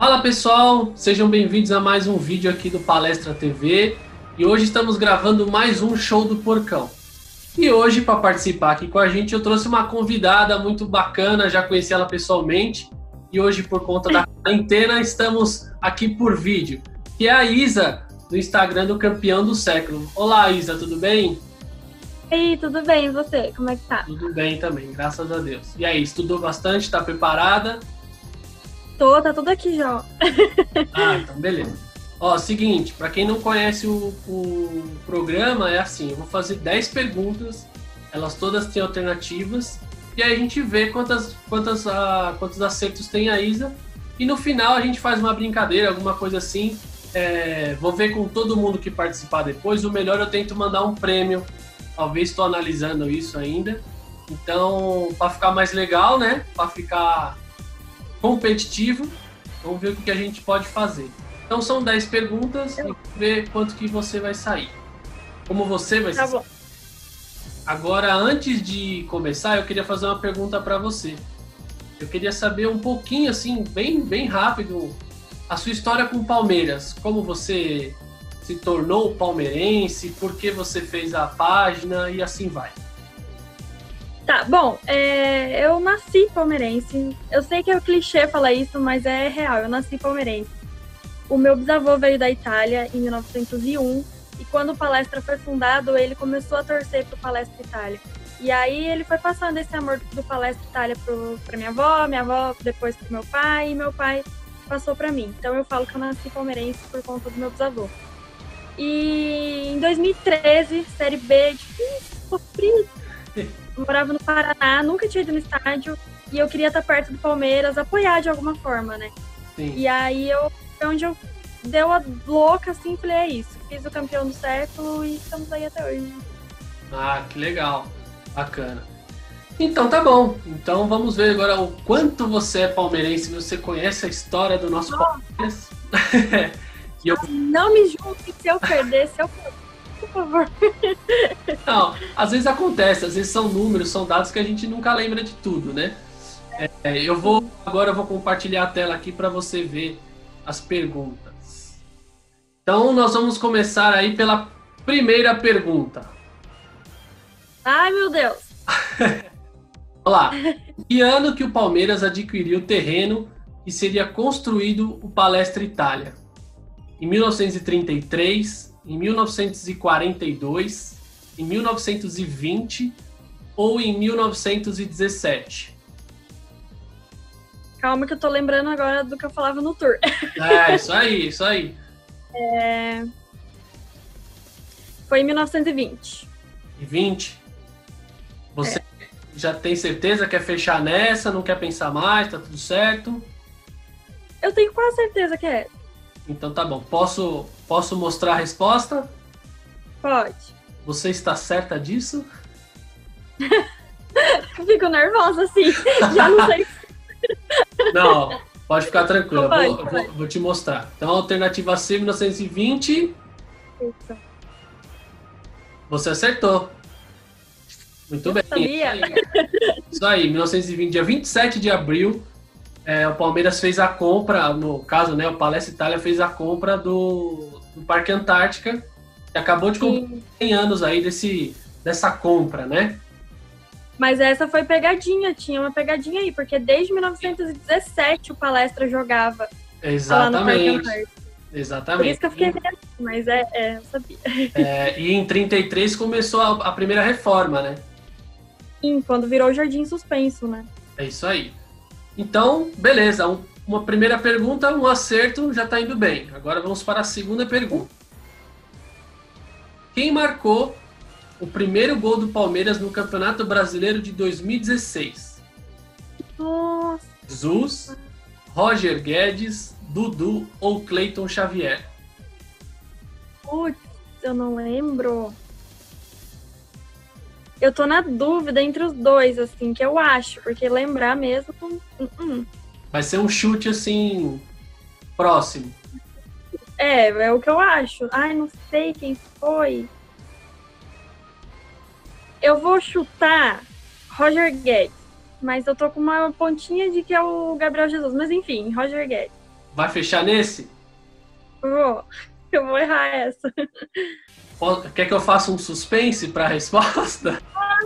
Fala pessoal, sejam bem-vindos a mais um vídeo aqui do Palestra TV e hoje estamos gravando mais um show do Porcão. E hoje, para participar aqui com a gente, eu trouxe uma convidada muito bacana, já conheci ela pessoalmente e hoje, por conta da quarentena, estamos aqui por vídeo, que é a Isa, do Instagram do Campeão do Século. Olá Isa, tudo bem? Ei, tudo bem, e você? Como é que tá? Tudo bem também, graças a Deus. E aí, estudou bastante, tá preparada? Tá tudo aqui já. Ah, então beleza. Ó, seguinte, para quem não conhece o programa, é assim, eu vou fazer 10 perguntas, elas todas têm alternativas, e aí a gente vê quantos acertos tem a Isa, e no final a gente faz uma brincadeira, alguma coisa assim, vou ver com todo mundo que participar depois, o melhor eu tento mandar um prêmio, talvez estou analisando isso ainda, então, para ficar mais legal, né, para ficar competitivo, vamos ver o que a gente pode fazer. Então são 10 perguntas e ver quanto que você vai sair. Como você vai sair. Bom. Agora, antes de começar, eu queria fazer uma pergunta para você. Eu queria saber um pouquinho, assim, bem rápido, a sua história com o Palmeiras. Como você se tornou palmeirense, por que você fez a página e assim vai. Tá, bom, eu nasci palmeirense. Eu sei que é o clichê falar isso, mas é real, eu nasci palmeirense. O meu bisavô veio da Itália em 1901 e quando o Palestra foi fundado, ele começou a torcer pro Palestra Itália. E aí ele foi passando esse amor do Palestra Itália pra minha avó depois pro meu pai, e meu pai passou pra mim. Então eu falo que eu nasci palmeirense por conta do meu bisavô. E em 2013, Série B, difícil, sofrido. Eu morava no Paraná, nunca tinha ido no estádio e eu queria estar perto do Palmeiras, apoiar de alguma forma, né? Sim. E aí foi onde eu deu a louca assim, falei, é isso, fiz o Campeão do Século e estamos aí até hoje. Ah, que legal, bacana. Então tá bom, então vamos ver agora o quanto você é palmeirense, você conhece a história do nosso Palmeiras. Não me julgue se eu perder, por favor. Não, às vezes acontece, às vezes são números, são dados que a gente nunca lembra de tudo, né? Agora eu vou compartilhar a tela aqui para você ver as perguntas. Então nós vamos começar aí pela primeira pergunta. Ai, meu Deus. Olha lá. Que ano que o Palmeiras adquiriu o terreno que seria construído o Palestra Itália? Em 1933, em 1942, em 1920 ou em 1917? Calma que eu tô lembrando agora do que eu falava no tour. Isso aí. Foi em 1920. E 20? Você já tem certeza? Quer fechar nessa? Não quer pensar mais? Tá tudo certo? Eu tenho quase certeza que é. Então tá bom. Posso mostrar a resposta? Pode. Você está certa disso? Fico nervosa, assim. Já não sei. Não, pode ficar tranquila. Pode. Vou te mostrar. Então, a alternativa C, 1920. Isso. Você acertou. Muito bem. Sabia? Isso aí, 1920, dia 27 de abril, o Palmeiras fez a compra, no caso, né, o Palestra Itália fez a compra do Parque Antártica, que acabou de completar 100 anos aí dessa compra, né? Mas essa foi pegadinha, tinha uma pegadinha aí, porque desde 1917 o Palestra jogava. Exatamente. Lá no Exatamente. Por isso que eu fiquei vendo, mas eu sabia. E em 33 começou a primeira reforma, né? Sim, quando virou o Jardim Suspenso, né? É isso aí. Então, beleza. Uma primeira pergunta, um acerto, já tá indo bem. Agora vamos para a segunda pergunta. Quem marcou o primeiro gol do Palmeiras no Campeonato Brasileiro de 2016? Nossa. Jesus, Roger Guedes, Dudu ou Cleiton Xavier? Putz, eu não lembro. Eu tô na dúvida entre os dois, assim, que eu acho, porque lembrar mesmo... Vai ser um chute, assim, próximo. É o que eu acho. Ai, não sei quem foi. Eu vou chutar Roger Guedes, mas eu tô com uma pontinha de que é o Gabriel Jesus. Mas enfim, Roger Guedes. Vai fechar nesse? Eu vou errar essa. Quer que eu faça um suspense para a resposta?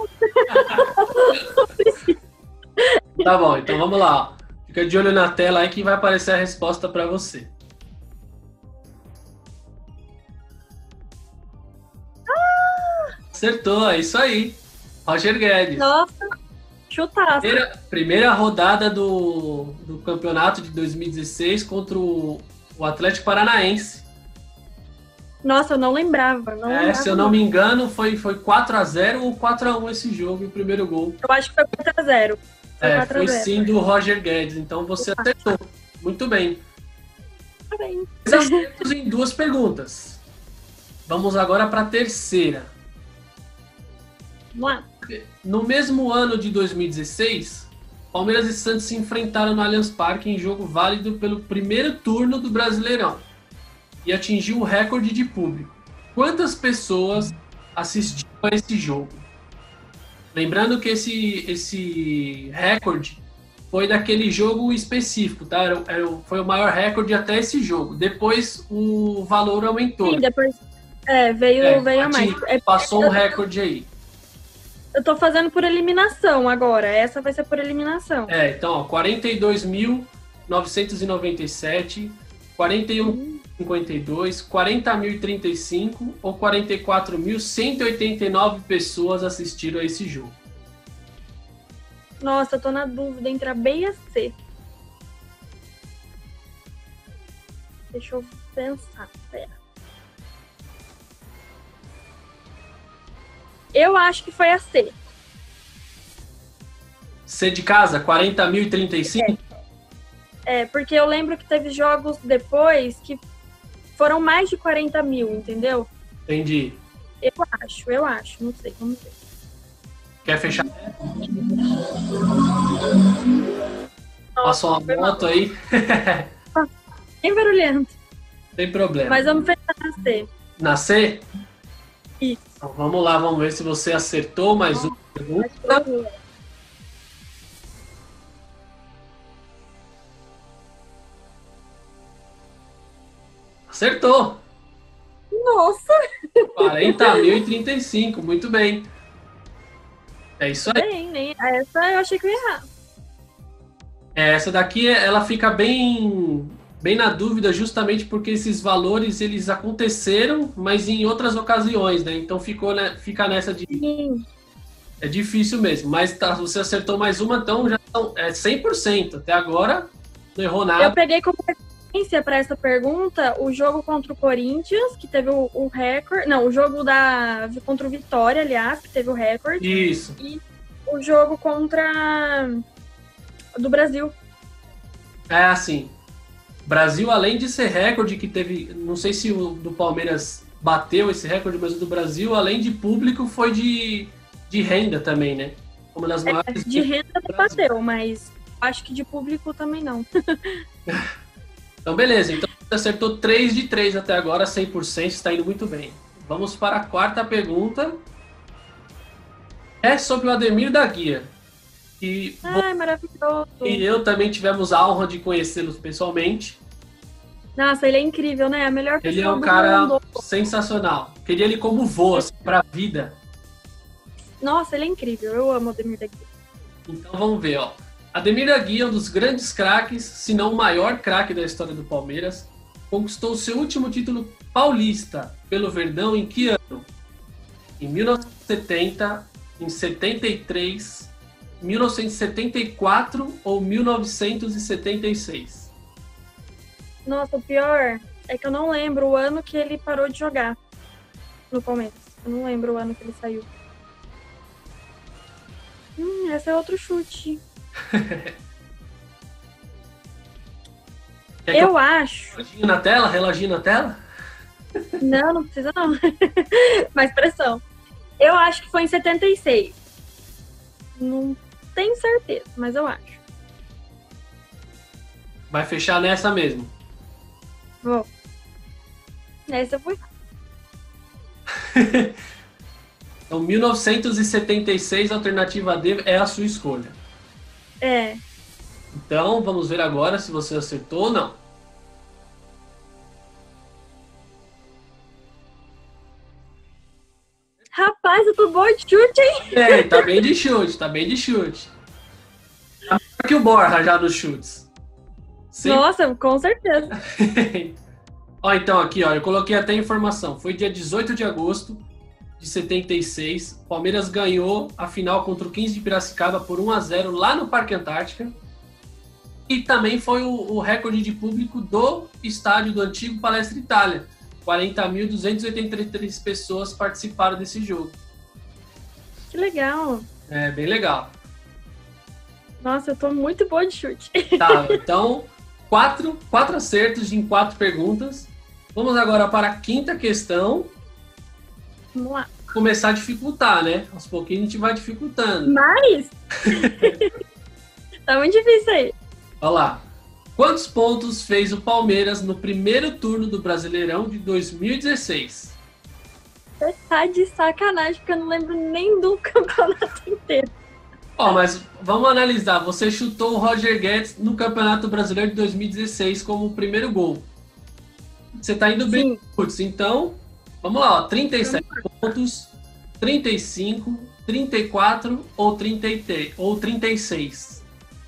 Tá bom, então vamos lá. Fica de olho na tela aí que vai aparecer a resposta para você. Acertou, é isso aí. Roger Guedes. Nossa, chutaço. Primeira rodada do campeonato de 2016 contra o Atlético Paranaense. Nossa, eu não lembrava. Se eu não me engano, foi 4-0 ou 4-1 esse jogo, o primeiro gol. Eu acho que foi 4-0. Foi sim do Roger Guedes, então você acertou. Muito bem. Parabéns. Acertos em 2 perguntas. Vamos agora para a terceira. Vamos lá. No mesmo ano de 2016, Palmeiras e Santos se enfrentaram no Allianz Parque em jogo válido pelo primeiro turno do Brasileirão e atingiu o recorde de público. Quantas pessoas assistiram a esse jogo? Lembrando que esse recorde foi daquele jogo específico, tá? Foi o maior recorde até esse jogo. Depois o valor aumentou. Sim, depois veio a mais. Passou um recorde aí. Eu tô fazendo por eliminação agora. Essa vai ser por eliminação. Então, 42.997, 41.52, 40.035 ou 44.189 pessoas assistiram a esse jogo. Nossa, eu tô na dúvida entre a B e a C. Deixa eu pensar. Pera. Eu acho que foi a C. C de casa, 40.035? Porque eu lembro que teve jogos depois que foram mais de 40 mil, entendeu? Entendi. Eu acho, não sei, vamos ver. Quer fechar? Passou uma moto aí. Bem barulhento. Sem problema. Mas vamos fechar na C. Na C? Isso. Então, vamos lá, vamos ver se você acertou mais uma pergunta. Acertou! Nossa! 40.035, muito bem. É isso aí. Bem, essa eu achei que eu ia errar. Essa daqui, ela fica bem na dúvida justamente porque esses valores, eles aconteceram, mas em outras ocasiões, né? Então fica nessa de... Sim. É difícil mesmo, mas você acertou mais uma, então já é 100%. Até agora, não errou nada. Eu peguei como referência para essa pergunta o jogo contra o Corinthians, que teve o recorde. Não, o jogo contra o Vitória, aliás, que teve o recorde. Isso. E o jogo do Brasil. É assim. Brasil, além de ser recorde, que teve. Não sei se o do Palmeiras bateu esse recorde, mas o do Brasil, além de público, foi de renda também, né? Uma das maiores. De renda não bateu, mas acho que de público também não. Então, beleza. Então, você acertou 3 de 3 até agora, 100%, está indo muito bem. Vamos para a quarta pergunta. É sobre o Ademir da Guia. Maravilhoso. E eu também tivemos a honra de conhecê-lo pessoalmente. Nossa, ele é incrível, né? A melhor pessoa Ele é um cara sensacional. Queria ele como vô, assim, para a vida. Nossa, ele é incrível. Eu amo o Ademir da Guia. Então vamos ver, ó. Ademir da Guia é um dos grandes craques, se não o maior craque da história do Palmeiras. Conquistou seu último título paulista pelo Verdão em que ano? Em 1970, em 73, 1974 ou 1976? Nossa, o pior é que eu não lembro o ano que ele parou de jogar no Palmeiras. Eu não lembro o ano que ele saiu. Esse é outro chute. Eu acho. Reloginho na tela? Reloginho na tela? Não precisa não. Mais pressão. Eu acho que foi em 76. Não tenho certeza, mas eu acho. Vai fechar nessa mesmo? Vou. Nessa eu fui. Então, 1976, alternativa D é a sua escolha. É. Então, vamos ver agora se você acertou ou não. Rapaz, eu tô boa de chute, hein? É, tá bem de chute, tá bem de chute. Tá melhor que o Borja já nos chutes. Sim. Nossa, com certeza. Ó, então aqui, ó, eu coloquei até a informação. Foi dia 18 de agosto de 76. Palmeiras ganhou a final contra o 15 de Piracicaba por 1-0 lá no Parque Antártica. E também foi o recorde de público do estádio do antigo Palestra Itália. 40.283 pessoas participaram desse jogo. Que legal. É, bem legal. Nossa, eu tô muito boa de chute. Tá, então, quatro acertos em 4 perguntas. Vamos agora para a quinta questão. Vamos lá. Começar a dificultar, né? Aos pouquinhos a gente vai dificultando. Mas... tá muito difícil aí. Olha lá. Quantos pontos fez o Palmeiras no primeiro turno do Brasileirão de 2016? Você tá de sacanagem, porque eu não lembro nem do campeonato inteiro. Ó, mas vamos analisar. Você chutou o Roger Guedes no Campeonato Brasileiro de 2016 como o primeiro gol. Você tá indo bem, putz, então, vamos lá, ó, 37 pontos, 35, 34 ou 33, ou 36?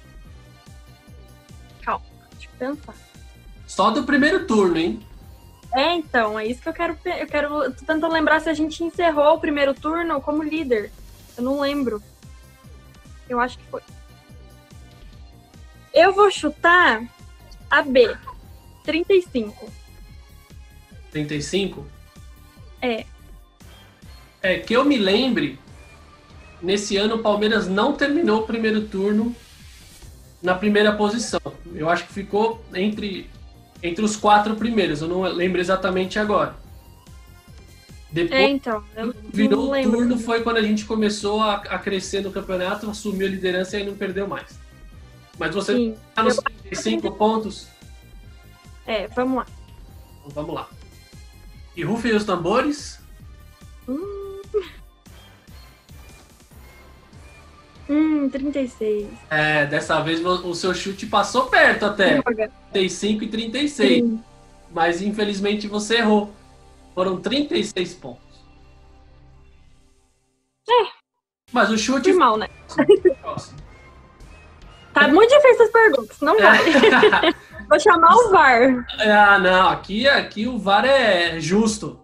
Calma, deixa eu pensar. Só do primeiro turno, hein? É, então, é isso que eu quero. Eu tô tentando lembrar se a gente encerrou o primeiro turno como líder. Eu não lembro. Eu acho que foi. Eu vou chutar a B. 35. 35? É. É, que eu me lembre, nesse ano o Palmeiras não terminou o primeiro turno na primeira posição. Eu acho que ficou entre os 4 primeiros, eu não lembro exatamente agora. Depois, então, eu virou não o lembro. turno, foi quando a gente começou a crescer no campeonato, assumiu a liderança e aí não perdeu mais. Mas você está nos 35 pontos? É, vamos lá. Então vamos lá. E rufem os tambores. 36. É, dessa vez o seu chute passou perto até. 35 e 36. Sim. Mas infelizmente você errou. Foram 36 pontos. Mas o chute... Foi mal, né? Próximo. Tá muito difícil as perguntas, não vai. Vou chamar o VAR. Ah, não. Aqui o VAR é justo.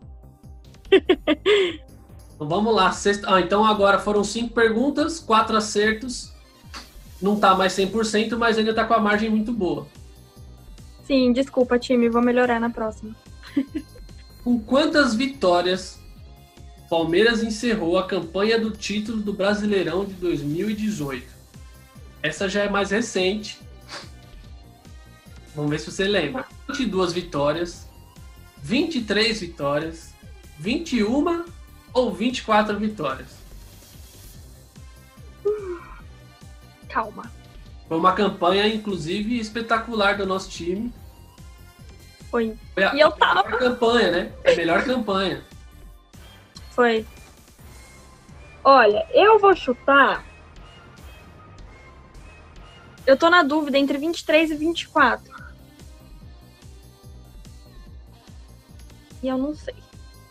Então, vamos lá. Então agora foram 5 perguntas, 4 acertos. Não tá mais 100%, mas ainda tá com a margem muito boa. Sim, desculpa, time. Vou melhorar na próxima. Com quantas vitórias o Palmeiras encerrou a campanha do título do Brasileirão de 2018? Essa já é mais recente. Vamos ver se você lembra. 22 vitórias, 23 vitórias, 21 ou 24 vitórias? Calma. Foi uma campanha, inclusive, espetacular do nosso time. Foi. Foi a E eu tava. melhor campanha, né? A melhor campanha. Foi. Olha, eu vou chutar. Eu tô na dúvida entre 23 e 24. E eu não sei.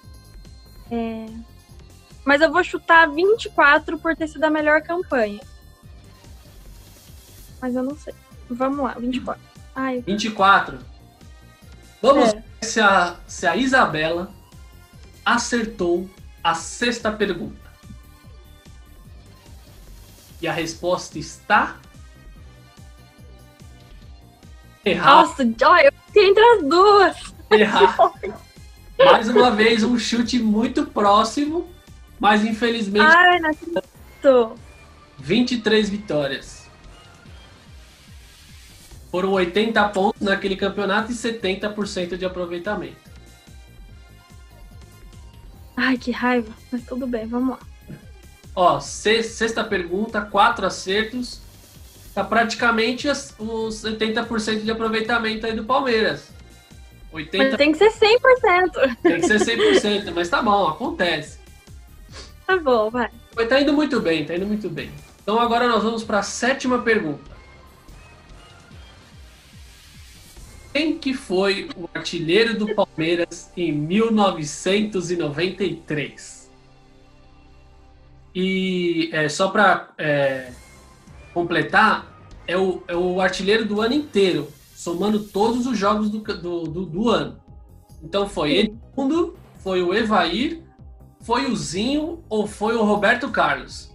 Mas eu vou chutar 24 por ter sido a melhor campanha. Mas eu não sei. Vamos lá, 24. Ai, 24. Vamos ver se a Isabela acertou a sexta pergunta. E a resposta está... errada. Nossa, eu fiquei entre as duas. Errado. Mais uma vez, um chute muito próximo, mas infelizmente... Ai, não acredito. 23 vitórias. Foram 80 pontos naquele campeonato e 70% de aproveitamento. Ai, que raiva. Mas tudo bem, vamos lá. Ó, sexta pergunta, 4 acertos. Tá praticamente os 70% de aproveitamento aí do Palmeiras. 80... Mas tem que ser 100%. Tem que ser 100%, mas tá bom, acontece. Tá bom, vai. Mas tá indo muito bem, tá indo muito bem. Então agora nós vamos para a 7ª pergunta. Quem que foi o artilheiro do Palmeiras em 1993? E só para completar, é o artilheiro do ano inteiro, somando todos os jogos do ano. Então foi Edmundo, foi o Evair, foi o Zinho ou foi o Roberto Carlos?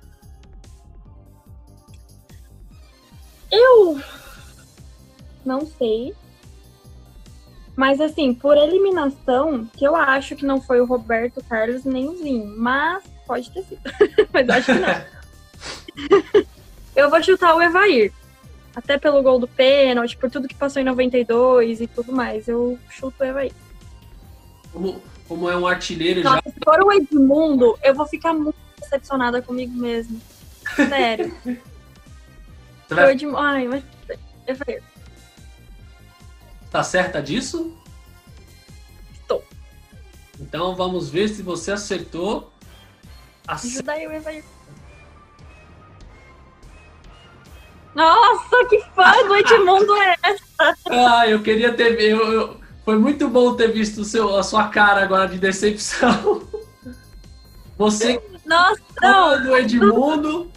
Eu não sei. Mas, assim, por eliminação, que eu acho que não foi o Roberto Carlos nem o Zinho. Mas pode ter sido. Mas acho que não. Eu vou chutar o Evair. Até pelo gol do pênalti, por tudo que passou em 92 e tudo mais. Eu chuto o Evair. Como é um artilheiro Nossa, já... se for o Edmundo, eu vou ficar muito decepcionada comigo mesmo. Sério. O Edmundo... Ai, mas... Evair. Tá certa disso? Estou. Então vamos ver se você acertou. Ajuda eu, Evair. Nossa, que fã do Edmundo é essa? Ah, eu queria ter... Foi muito bom ter visto a sua cara agora de decepção. Você... Nossa, não. Do Edmundo...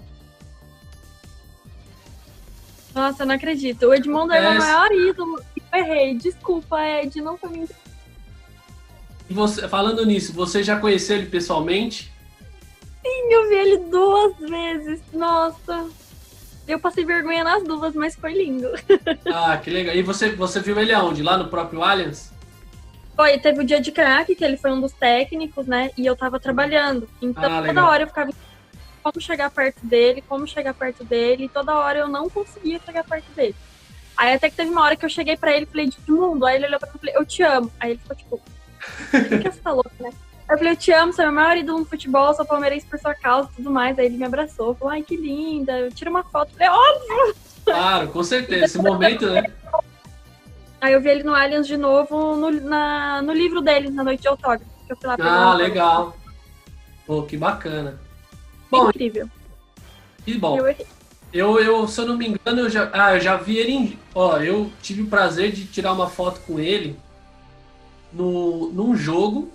Nossa, eu não acredito. O Edmundo é o meu maior ídolo. Eu errei. Desculpa, Ed. Não foi minha... E você, falando nisso, você já conheceu ele pessoalmente? Sim, eu vi ele 2 vezes. Nossa. Eu passei vergonha nas 2, mas foi lindo. Ah, que legal. E você viu ele aonde? Lá no próprio Allianz? Foi, teve o dia de craque, que ele foi um dos técnicos, né? E eu tava trabalhando. Então, toda hora eu ficava como chegar perto dele, e toda hora eu não conseguia chegar perto dele. Aí até que teve uma hora que eu cheguei pra ele e falei, Edmundo, aí ele olhou pra mim e falei, eu te amo. Aí ele ficou tipo, o que você tá louco, né? Aí eu falei, eu te amo, você é o maior ídolo no futebol, sou palmeirense por sua causa e tudo mais. Aí ele me abraçou, falou, ai, que linda, eu tiro uma foto. Eu falei, óbvio! Claro, com certeza, esse momento, né? Aí eu vi ele no Allianz de novo, no livro dele, na noite de autógrafo. Que eu fui lá pegar legal. Pô, que bacana. Bom, incrível. Que bom. Eu, se eu não me engano, eu já vi ele eu tive o prazer de tirar uma foto com ele num jogo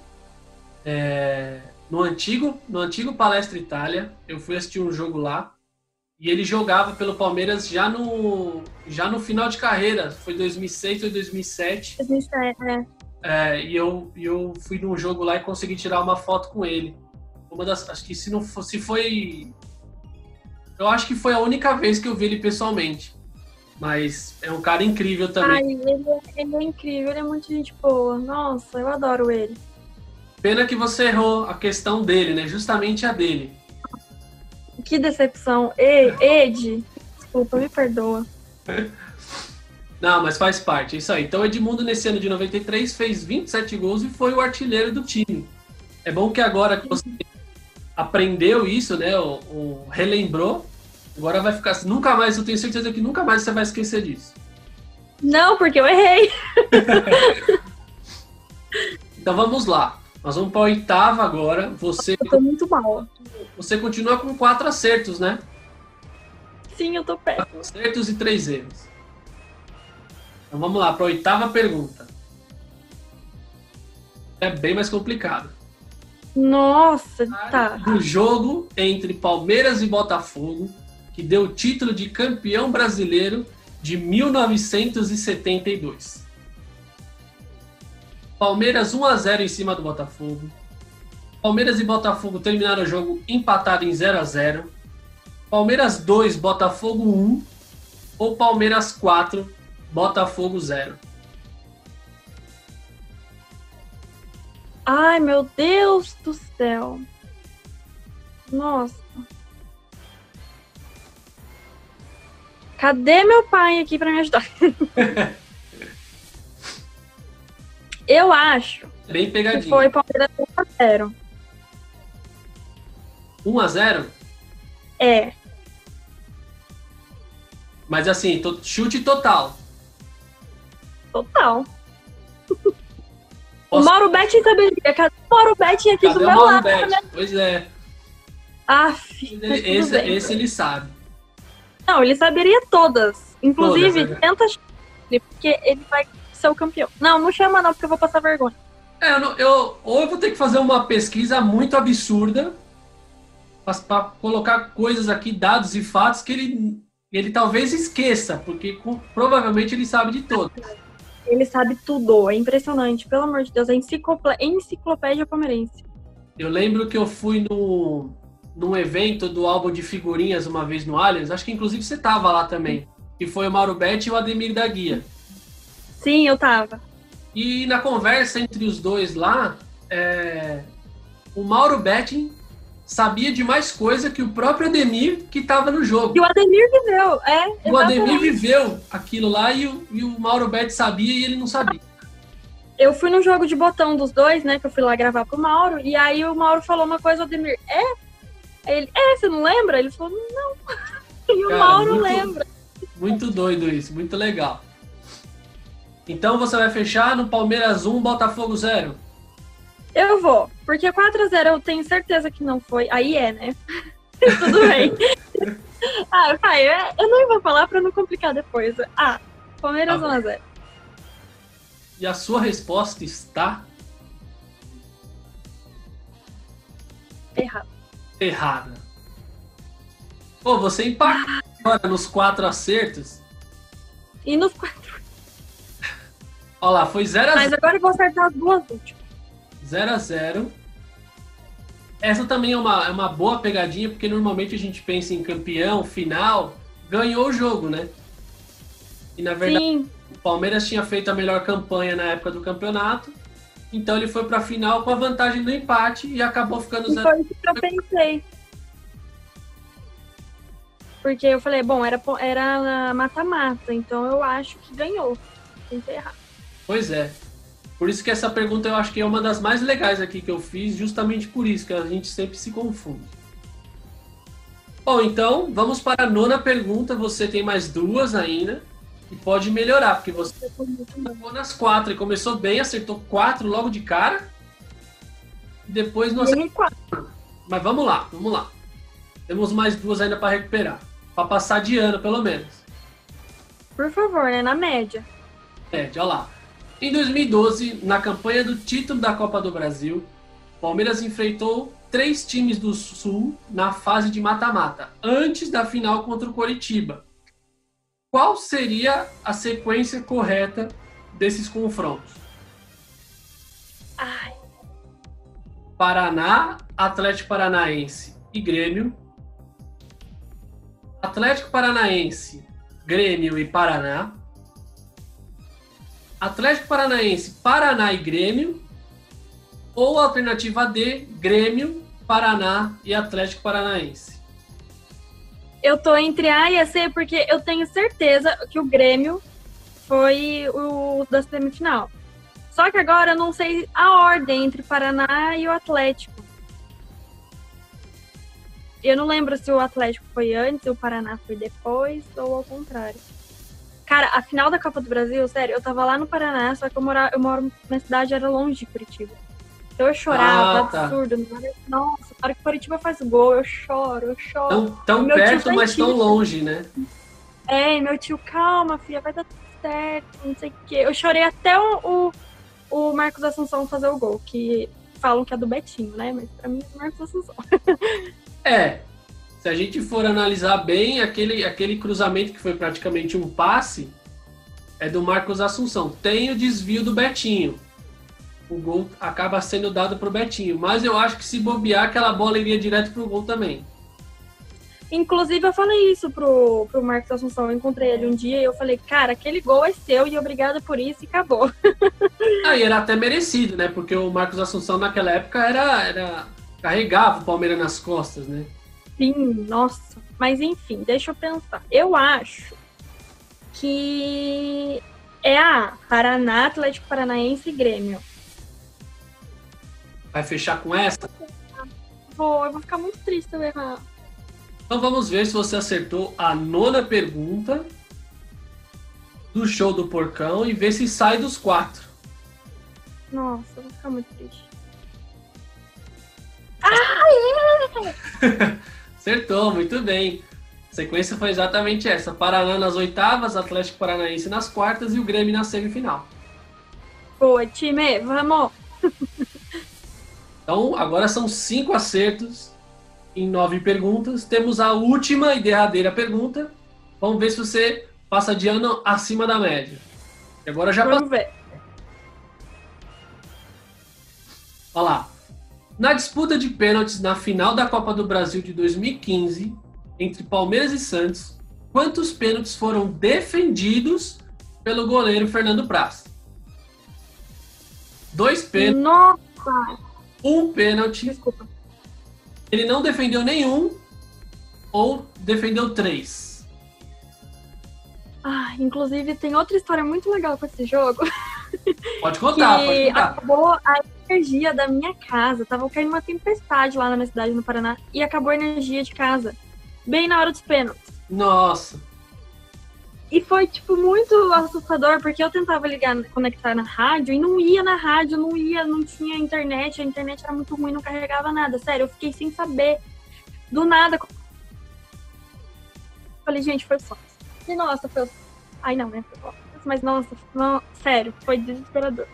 no antigo Palestra Itália. Eu fui assistir um jogo lá e ele jogava pelo Palmeiras já no final de carreira. Foi 2006 ou 2007. 2007, e eu fui num jogo lá e consegui tirar uma foto com ele. Acho que eu acho que foi a única vez que eu vi ele pessoalmente. Mas é um cara incrível também. Ai, ele é incrível, ele é muito gente boa. Nossa, eu adoro ele. Pena que você errou a questão dele, né? Justamente a dele. Que decepção. Ed, desculpa, me perdoa. Não, mas faz parte, é isso aí. Então, Edmundo, nesse ano de 93, fez 27 gols e foi o artilheiro do time. É bom que agora que você aprendeu isso, né? Ou relembrou, agora vai ficar... Nunca mais, eu tenho certeza que nunca mais você vai esquecer disso. Não, porque eu errei. Então, vamos lá. Nós vamos para a 8ª agora. Eu tô muito mal. Você continua com 4 acertos, né? Sim, eu tô perto. 4 acertos e 3 erros. Então vamos lá, para a 8ª pergunta. É bem mais complicado. Nossa, tá. Do jogo entre Palmeiras e Botafogo, que deu o título de campeão brasileiro de 1972. Palmeiras 1-0 em cima do Botafogo. Palmeiras e Botafogo terminaram o jogo empatado em 0-0. Palmeiras 2, Botafogo 1. Ou Palmeiras 4, Botafogo 0. Ai, meu Deus do céu. Nossa. Cadê meu pai aqui pra me ajudar? Eu acho bem pegadinho. Que foi Palmeiras 1-0. 1-0? É. Mas assim, chute total. Total. O Mauro Betting saberia. Cadê o Mauro Betting aqui do meu lado? Pois é. Aff. Esse ele sabe. Não, ele saberia todas. Inclusive, tenta chamar ele, porque ele vai ser o campeão. Não chama não, porque eu vou passar vergonha. Ou eu vou ter que fazer uma pesquisa muito absurda, para colocar coisas aqui, dados e fatos que ele talvez esqueça, porque provavelmente ele sabe de todos. Ele sabe tudo, é impressionante, pelo amor de Deus, é enciclopédia palmeirense. Eu lembro que eu fui num evento do álbum de figurinhas uma vez no Allianz, acho que inclusive você tava lá também, que foi o Mauro Betti e o Ademir da Guia. Sim, eu tava. E na conversa entre os dois lá, o Mauro Betti sabia de mais coisa que o próprio Ademir que estava no jogo. E o Ademir viveu, O Ademir viveu aquilo lá e o Mauro Betti sabia e ele não sabia. Eu fui no jogo de botão dos dois, né, que eu fui lá gravar pro Mauro, e aí o Mauro falou uma coisa, o Ademir, Ele, você não lembra? Ele falou, não. E o Cara, Mauro lembra. Muito doido isso, muito legal. Então você vai fechar no Palmeiras 1, Botafogo 0? Eu vou, porque 4-0 eu tenho certeza que não foi. Aí né? Tudo bem. Eu não vou falar pra não complicar depois. Palmeiras 1-0. E a sua resposta está... Errada. Pô, você empatou agora nos 4 acertos. E nos 4. Olha lá, foi 0-0. Mas agora eu vou acertar as duas últimas. 0-0. Essa também é uma boa pegadinha, porque normalmente a gente pensa em campeão, final, ganhou o jogo, né? E na verdade, sim, o Palmeiras tinha feito a melhor campanha na época do campeonato, então ele foi para a final com a vantagem do empate e acabou ficando 0-0. Foi isso que eu pensei. Porque eu falei, bom, era mata-mata, então eu acho que ganhou. Pensei errado. Pois é. Por isso que essa pergunta eu acho que é uma das mais legais aqui que eu fiz, justamente por isso, que a gente sempre se confunde. Bom, então, vamos para a 9ª pergunta. Você tem mais 2 ainda e pode melhorar, porque você ficou nas 4 e começou bem, acertou 4 logo de cara. E depois não acertou 4. Mas vamos lá. Temos mais 2 ainda para recuperar. Para passar de ano, pelo menos. Por favor, né? Na média. Olha lá. Em 2012, na campanha do título da Copa do Brasil, o Palmeiras enfrentou 3 times do Sul na fase de mata-mata, antes da final contra o Coritiba. Qual seria a sequência correta desses confrontos? Paraná, Atlético Paranaense e Grêmio. Atlético Paranaense, Grêmio e Paraná. Atlético Paranaense, Paraná e Grêmio, ou alternativa D, Grêmio, Paraná e Atlético Paranaense? Eu tô entre A e C porque eu tenho certeza que o Grêmio foi o da semifinal. Só que agora eu não sei a ordem entre Paraná e o Atlético. Eu não lembro se o Atlético foi antes, o Paraná foi depois, ou ao contrário. Cara, a final da Copa do Brasil, sério, eu tava lá no Paraná, só que eu moro na cidade, era longe de Curitiba. Então eu chorava, absurdo. Nossa, na hora que Curitiba faz gol, eu choro. Tão perto, mas tão longe, né? E meu tio, calma, filha, vai dar tudo certo, não sei o quê. Eu chorei até o Marcos Assunção fazer o gol, que falam que é do Betinho, né? Mas pra mim é do Marcos Assunção. Se a gente for analisar bem, aquele cruzamento que foi praticamente um passe é do Marcos Assunção. Tem o desvio do Betinho. O gol acaba sendo dado pro Betinho. Mas eu acho que se bobear, aquela bola iria direto pro gol também. Inclusive, eu falei isso pro Marcos Assunção. Eu encontrei ele um dia e eu falei, cara, aquele gol é seu e obrigada por isso e acabou. E era até merecido, né? Porque o Marcos Assunção naquela época carregava o Palmeiras nas costas, né? Sim, nossa. Mas enfim, deixa eu pensar. Eu acho que é a Paraná, Atlético Paranaense e Grêmio. Vai fechar com essa? Eu vou ficar muito triste se eu errar. Então vamos ver se você acertou a 9ª pergunta do show do Porcão e ver se sai dos 4. Nossa, eu vou ficar muito triste. Acertou, muito bem. A sequência foi exatamente essa. Paraná nas oitavas, Atlético Paranaense nas quartas e o Grêmio na semifinal. Boa, time, vamos! Então, agora são 5 acertos em 9 perguntas. Temos a última e derradeira pergunta. Vamos ver se você passa de ano acima da média. E agora já passou. Vamos ver. Olha lá. Na disputa de pênaltis na final da Copa do Brasil de 2015, entre Palmeiras e Santos, quantos pênaltis foram defendidos pelo goleiro Fernando Praz? 2 pênaltis, Nossa! 1 pênalti. Desculpa. Ele não defendeu nenhum ou defendeu 3? Ah, inclusive, tem outra história muito legal com esse jogo. Pode contar, que pode contar. acabou a energia da minha casa. Tava caindo uma tempestade lá na minha cidade, no Paraná, e acabou a energia de casa. Bem na hora dos pênaltis. Nossa. E foi, tipo, muito assustador, porque eu tentava conectar na rádio, e não ia na rádio, não tinha internet, a internet era muito ruim, não carregava nada. Sério, eu fiquei sem saber. Do nada. Falei, gente, foi só. E nossa, foi... Ai, não, né? Mas nossa, não, sério, foi desesperador.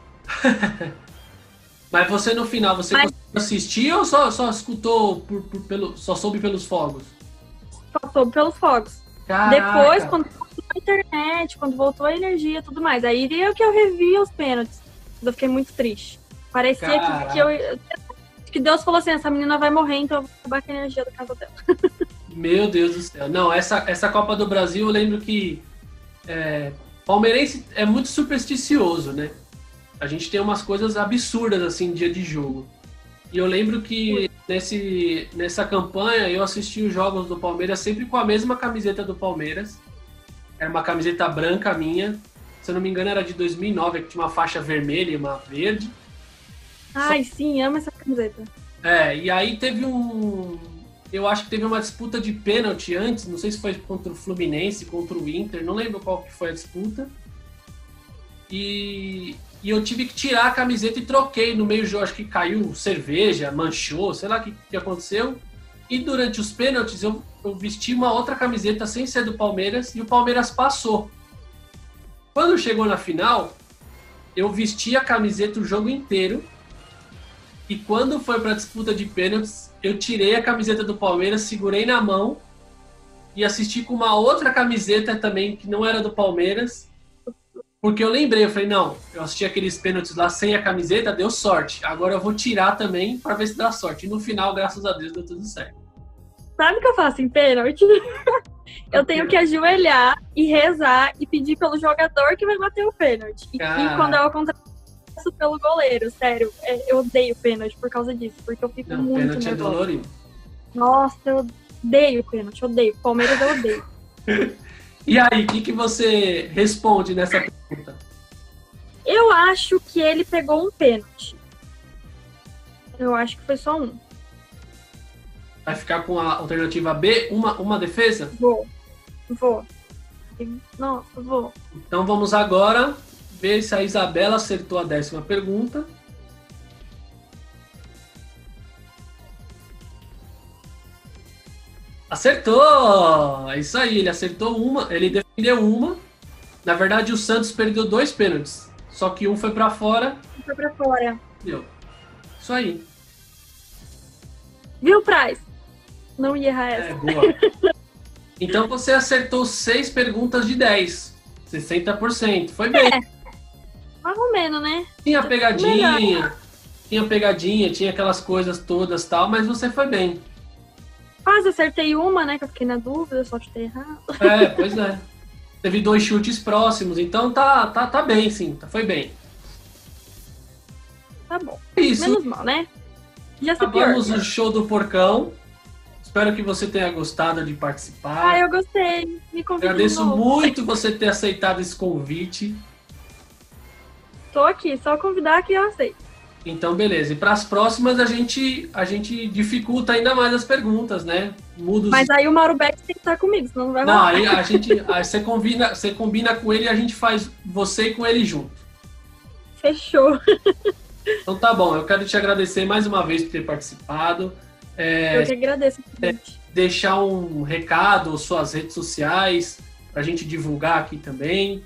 Mas você no final, você conseguiu assistir ou só escutou só soube pelos fogos? Só soube pelos fogos. Caraca. Depois, quando voltou a internet, quando voltou a energia e tudo mais, aí que eu revi os pênaltis. Eu fiquei muito triste. Parecia que Deus falou assim, essa menina vai morrer, então eu vou acabar com a energia da casa dela. Meu Deus do céu. Não, essa Copa do Brasil, eu lembro que palmeirense é muito supersticioso, né? A gente tem umas coisas absurdas, assim, dia de jogo. E eu lembro que nessa campanha eu assisti os jogos do Palmeiras sempre com a mesma camiseta do Palmeiras. Era uma camiseta branca minha. Se eu não me engano, era de 2009, que tinha uma faixa vermelha e uma verde. Ai, sim, amo essa camiseta. E aí teve eu acho que teve uma disputa de pênalti antes, não sei se foi contra o Fluminense, contra o Inter, não lembro qual que foi a disputa. E eu tive que tirar a camiseta e troquei no meio do jogo, acho que caiu cerveja, manchou, sei lá o que aconteceu. E durante os pênaltis eu vesti uma outra camiseta sem ser do Palmeiras e o Palmeiras passou. Quando chegou na final, eu vesti a camiseta o jogo inteiro. E quando foi para a disputa de pênaltis, eu tirei a camiseta do Palmeiras, segurei na mão e assisti com uma outra camiseta também, que não era do Palmeiras. Porque eu lembrei, eu falei, não, eu assisti aqueles pênaltis lá sem a camiseta, deu sorte. Agora eu vou tirar também para ver se dá sorte. E no final, graças a Deus, deu tudo certo. Sabe o que eu faço em pênalti? Eu tenho que ajoelhar e rezar e pedir pelo jogador que vai bater o pênalti. E quando eu acontece pelo goleiro, sério, eu odeio pênalti por causa disso, porque eu fico muito nervosa. Pênalti é dolorido. Nossa, eu odeio pênalti, odeio. Palmeiras eu odeio. E aí, o que você responde nessa pergunta? Eu acho que ele pegou um pênalti. Eu acho que foi só um. Vai ficar com a alternativa B, uma defesa? Vou. Nossa, vou. Então vamos agora ver se a Isabela acertou a 10ª pergunta. Acertou! É isso aí, ele acertou uma, ele defendeu uma. Na verdade, o Santos perdeu 2 pênaltis. Só que um foi pra fora. Foi pra fora. Deu. Isso aí. Viu, Praz? Não ia errar essa. Boa. Então você acertou 6 perguntas de 10. 60%. Foi bem. Mais ou menos, né? Tinha pegadinha, tinha aquelas coisas todas e tal, mas você foi bem. Quase acertei uma, né? Que eu fiquei na dúvida, só chutei errado. Pois é. Teve 2 chutes próximos, então tá bem, sim. Foi bem. Tá bom. Isso. Menos mal, né? Já se Acabamos o show do porcão. Espero que você tenha gostado de participar. Ah, eu gostei. Me convidou. Agradeço muito você ter aceitado esse convite. Tô aqui, só convidar que eu aceito. Então, beleza. E para as próximas, a gente dificulta ainda mais as perguntas, né? Muda os... Mas aí o Mauro Beck tem que estar comigo, senão não vai rolar. Não, aí você combina com ele e a gente faz você e com ele junto. Fechou. Então tá bom, eu quero te agradecer mais uma vez por ter participado. Eu que agradeço. Deixar um recado, suas redes sociais, pra gente divulgar aqui também.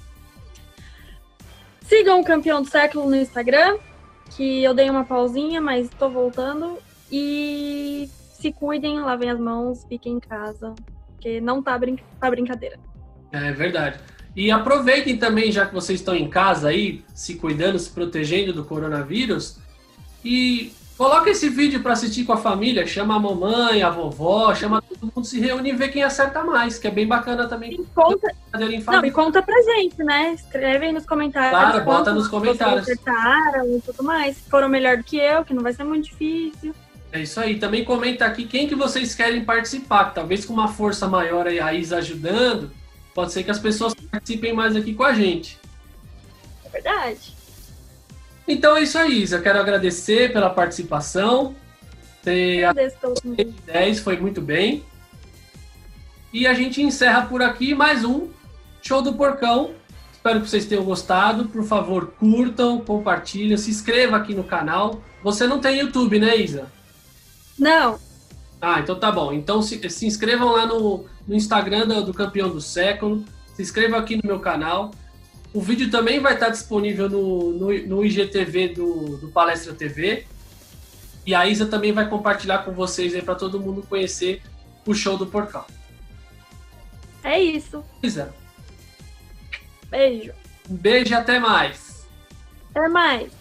Sigam o Campeão do Século no Instagram, que eu dei uma pausinha, mas estou voltando. E se cuidem, lavem as mãos, fiquem em casa, porque não tá pra brincadeira. É verdade. E aproveitem também, já que vocês estão em casa aí, se cuidando, se protegendo do coronavírus, e coloca esse vídeo para assistir com a família, chama a mamãe, a vovó, chama todo mundo, se reúne e vê quem acerta mais, que é bem bacana também. E conta pra gente, né? Escreve aí nos comentários. Claro, bota nos comentários. Vocês acertaram e tudo mais. Foram melhor do que eu, que não vai ser muito difícil. É isso aí. Também comenta aqui quem que vocês querem participar, que talvez com uma força maior aí, a Isa ajudando, pode ser que as pessoas participem mais aqui com a gente. É verdade. Então é isso aí, Isa. Quero agradecer pela participação. Agradeço pelo convite. 10 foi muito bem. E a gente encerra por aqui mais um Show do Porcão. Espero que vocês tenham gostado. Por favor, curtam, compartilhem, se inscreva aqui no canal. Você não tem YouTube, né, Isa? Não. Ah, então tá bom. Então se inscrevam lá no Instagram do Campeão do Século. Se inscrevam aqui no meu canal. O vídeo também vai estar disponível no IGTV do Palestra TV. E a Isa também vai compartilhar com vocês aí para todo mundo conhecer o Show do Porcão. É isso. Isa. Beijo. Um beijo e até mais. Até mais.